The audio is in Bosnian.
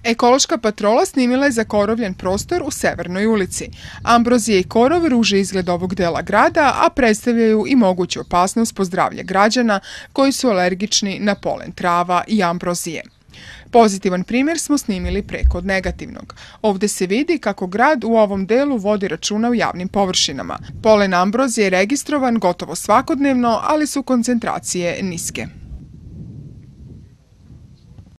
Ekološka patrola snimila je zakorovljen prostor u Severnoj ulici. Ambrozija i korov ruže izgled ovog dela grada, a predstavljaju i moguću opasnost po zdravlje građana koji su alergični na polen trava i ambrozije. Pozitivan primjer smo snimili preko od negativnog. Ovdje se vidi kako grad u ovom delu vodi računa o javnim površinama. Polen ambrozije je registrovan gotovo svakodnevno, ali su koncentracije niske.